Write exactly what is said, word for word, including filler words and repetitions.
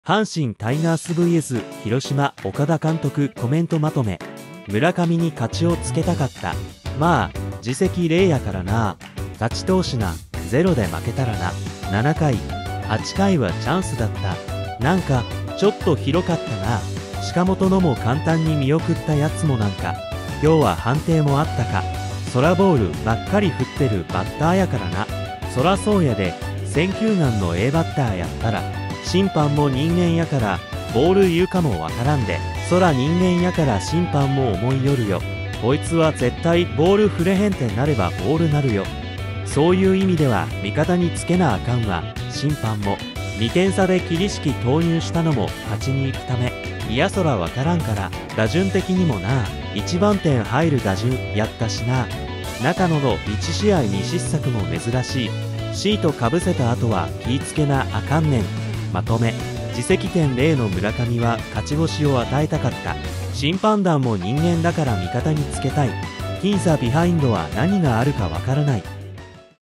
阪神タイガース ブイエス 広島岡田監督コメントまとめ。村上に勝ちをつけたかった。まあ、自責零やからな。勝ち投手な、ゼロで負けたらな。ななかい、はちかいはチャンスだった。なんか、ちょっと広かったな。近本のも簡単に見送ったやつもなんか、今日は判定もあったか。空ボールばっかり振ってるバッターやからな。そらそうやで、選球眼の A バッターやったら、審判も人間やからボール言うかもわからんで、そら人間やから審判も思いよるよ。こいつは絶対ボール触れへんってなればボールなるよ。そういう意味では味方につけなあかんわ。審判もにてん差で桐敷投入したのも勝ちに行くため。いやそらわからんから。打順的にもな、一番点入る打順やったしな。中野のいち試合に失策も珍しい。シートかぶせた後は気ぃつけなあかんねん。まとめ。自責点ゼロの村上は勝ち星を与えたかった。審判団も人間だから味方につけたい。僅差ビハインドは何があるかわからない。